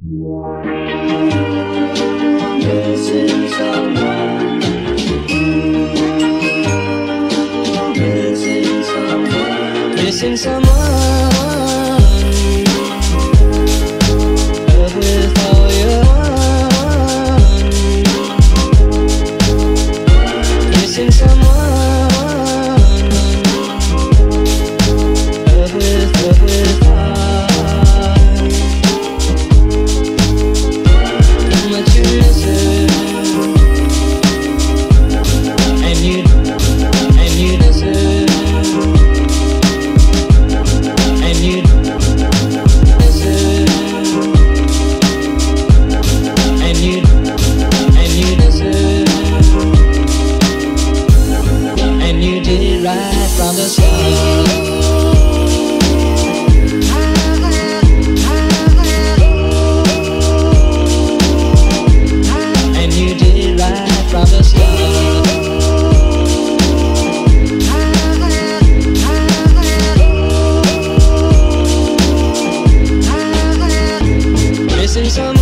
Missing someone, love with all your heart. Missing someone, love with heart. How much you miss it, and you deserve. Right from the start, and you did right from the start. Missing some.